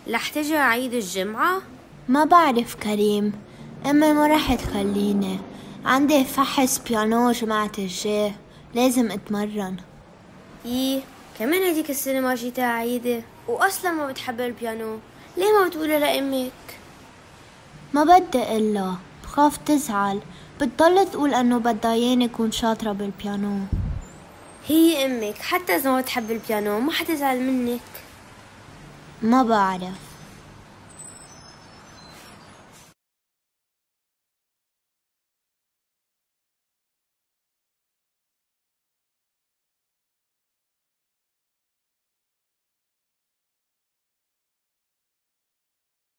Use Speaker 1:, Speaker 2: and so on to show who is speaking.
Speaker 1: رح تجي عيد الجمعة؟
Speaker 2: ما بعرف كريم، أمي ما رح تخليني، عندي فحص بيانو جمعة الجاي، لازم أتمرن.
Speaker 1: كمان هديك السنة ما جيتها عيدة، وأصلا ما بتحب البيانو، ليه ما بتقولها لأمك؟
Speaker 2: ما بدي إلا بخاف تزعل، بتضل تقول أنه بدها ياني أكون شاطرة بالبيانو.
Speaker 1: هي أمك حتى إذا ما بتحب البيانو ما حتزعل منك.
Speaker 2: ما بعرف.